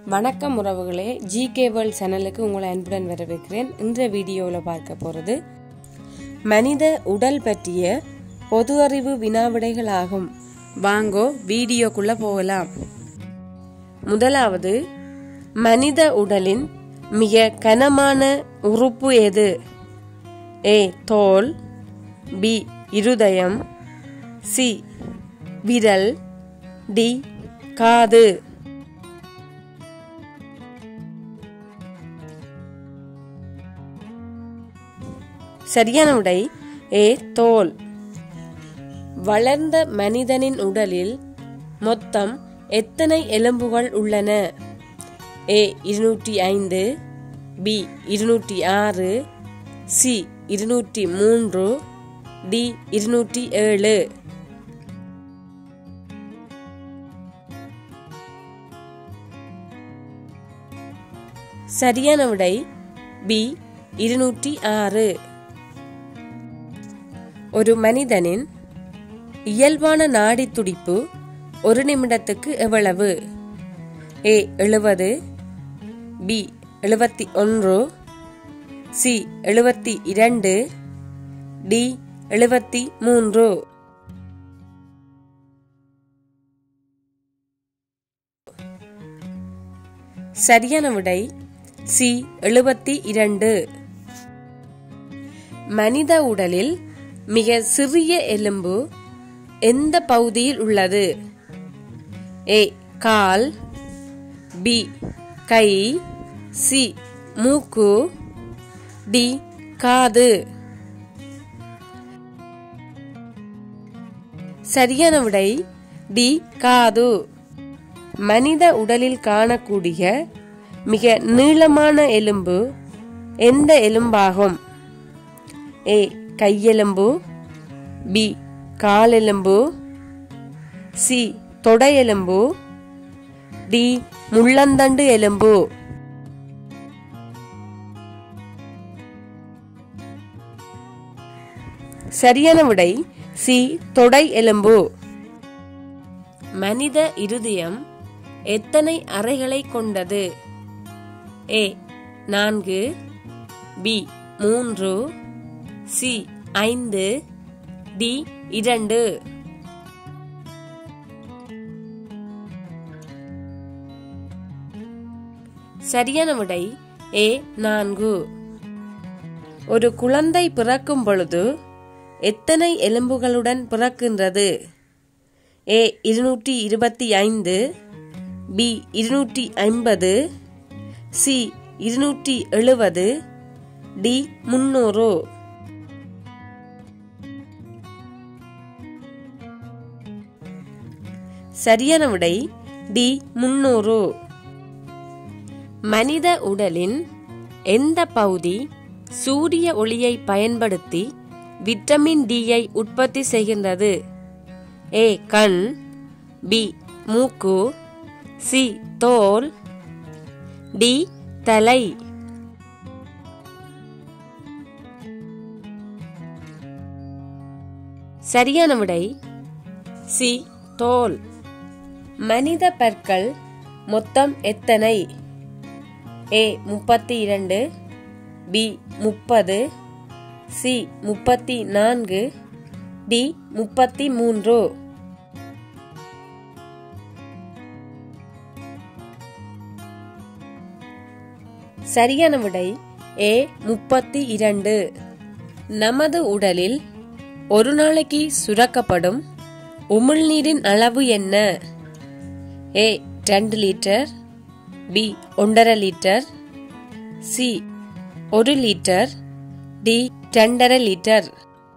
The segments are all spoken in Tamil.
வணக்கம் உறவுகளே, ஜிகே வேர்ல்ட் சேனலுக்கு உங்களை அன்புடன் வரவேற்கிறேன். இந்த வீடியோவில் பார்க்க போகிறது மனித உடல் பற்றிய பொது அறிவு வினாவிடைகள் ஆகும். வாங்கோ வீடியோக்குள்ள போகலாம். முதலாவது, மனித உடலின் மிக கனமான உறுப்பு எது? ஏ தோல், பி இருதயம், சி விரல், டி காது. சரியான விடை ஏ தோல். வளர்ந்த மனிதனின் உடலில் மொத்தம் எத்தனை எலும்புகள் உள்ளன? A 205, B 206, C 203, D 207. சரியான விடை பி 206. ஒரு மனிதனின் இயல்பான நாடி துடிப்பு ஒரு நிமிடத்துக்கு எவ்வளவு? A 70, B 71, C 72, D 73. சரியான விடை சி 72. மனித உடலில் மிக சிறிய எலும்பு எந்த பகுதியில் உள்ளது? ஏ கால், பி கை, சி மூக்கு, டி காது. சரியான விடை டி காது. மனித உடலில் காணக்கூடிய மிக நீளமான எலும்பு எந்த எலும்பாகும்? ஏ கையெலும்பு, பி காலெலும்பு, சி தொடையெலும்பு, டி முள்ளந்தண்டு எலும்பு. சரியான விடை சி தொடை எலும்பு. மனித இருதயம் எத்தனை அறைகளை கொண்டது? A 4, B 3, C 5, D 2. சரியான விடை ஏ 4. ஒரு குழந்தை பிறக்கும் பொழுது எத்தனை எலும்புகளுடன் பிறக்கின்றது? A 225, B 250, C 270, D 300. சரியான விடை டி 300. மனித உடலின் எந்த பகுதி சூரிய ஒளியை பயன்படுத்தி விட்டமின் டியை உற்பத்தி செய்கின்றது? ஏ கண், பி மூக்கு, சி தோல், டி தலை. சரியான விடை சி தோல். மனித பற்கள் மொத்தம் எத்தனை? A 32, B 30, C 34, D 33. சரியான விடை ஏ 32. நமது உடலில் ஒரு நாளைக்கு சுரக்கப்படும் உமிழ்நீரின் அளவு என்ன? A 2 litre, B 1.5 litre, C 1 litre, D 2.5 litre.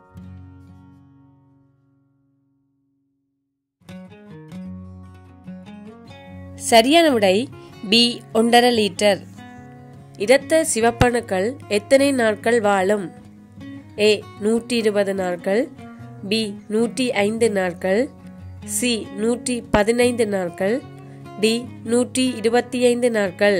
சரியான விடை பி 1.5 லிட்டர். இரத்த சிவப்பணுக்கள் எத்தனை நாட்கள் வாழும்? ஏ 120 நாட்கள், பி 105 நாட்கள், சி 115 நாட்கள், டி 125 நாட்கள்.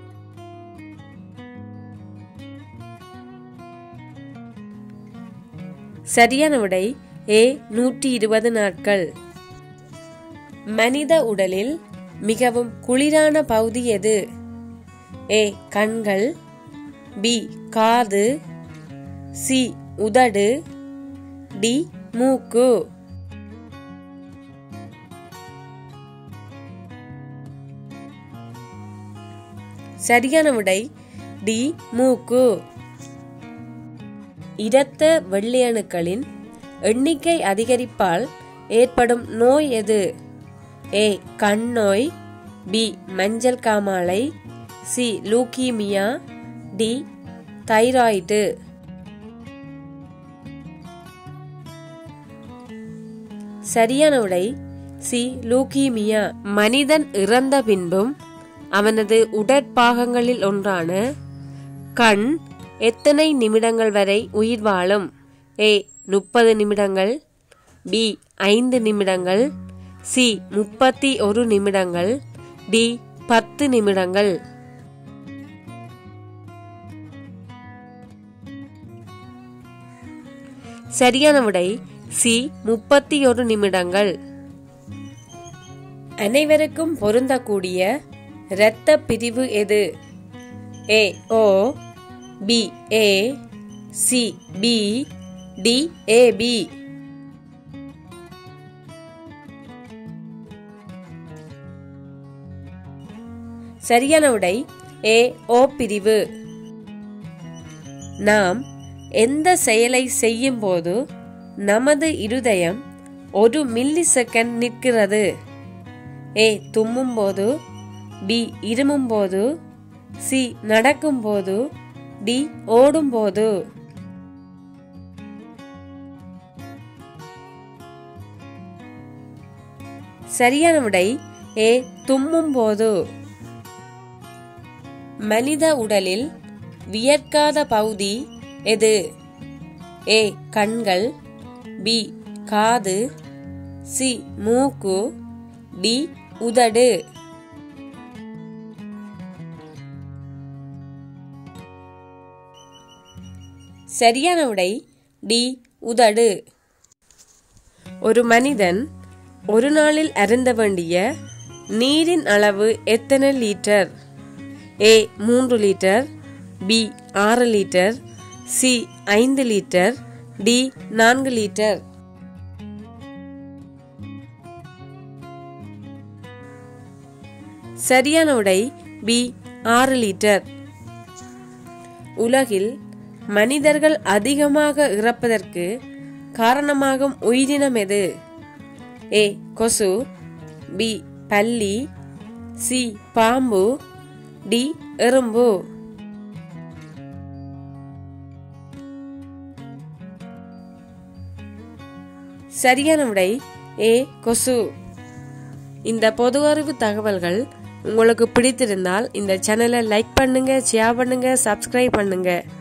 சரியான விடை ஏ 120 நாட்கள். மனித உடலில் மிகவும் குளிரான பகுதி எது? ஏ கண்கள், பி காது, சி உதடு, டி மூக்கு. சரியான விடை டி மூக்கு. இரத்த வெள்ளையணுக்களின் எண்ணிக்கை அதிகரிப்பால் ஏற்படும் நோய் எது? ஏ கண் நோய், பி மஞ்சள் காமாலை, சி லூக்கீமியா, டி தைராய்டு. சரியான விடை சி லூக்கீமியா. மனிதன் இறந்த பின்பும் அவனது உடற்பாகங்களில் ஒன்றான கண் எத்தனை நிமிடங்கள் வரை உயிர் வாழும்? ஏ 30 நிமிடங்கள், பி 5 நிமிடங்கள், சி 31 நிமிடங்கள், டி 10 நிமிடங்கள். சரியான விடை சி 31 நிமிடங்கள். அனைவருக்கும் பொருந்தக்கூடிய இரத்த பிரிவு எது? A O, B A, C B, D AB. சரியான விடை ஏ ஓ பிரிவு. நாம் எந்த செயலை செய்யும் போது நமது இருதயம் 1 மில்லி செகண்ட் நிற்கிறது? ஏ தும்மும் போது, பி இருமும் போது, சி நடக்கும் போது, டி ஓடும் போது. சரியான விடை ஏ தும்மும் போது. மனித உடலில் வியர்க்காத பகுதி எது? ஏ கண்கள், பி காது, சி மூக்கு, டி உதடு. சரியான விடை டி உதடு. ஒரு மனிதன் ஒரு நாளில் அருந்த வேண்டிய நீரின் அளவு எத்தனை litre? A 3 litre, B 6 litre, C 5 litre, D 4 litre. சரியான விடை பி 6 லிட்டர். உலகில் மனிதர்கள் அதிகமாக இறப்பதற்கு காரணமாகும் உயிரினம் எது? ஏ கொசு, பி பல்லி, சி பாம்பு, டி எறும்பு. சரியான விடை ஏ கொசு. இந்த பொது அறிவு தகவல்கள் உங்களுக்கு பிடித்திருந்தால் இந்த சேனலை லைக் பண்ணுங்க, ஷேர் பண்ணுங்க, சப்ஸ்கிரைப் பண்ணுங்க.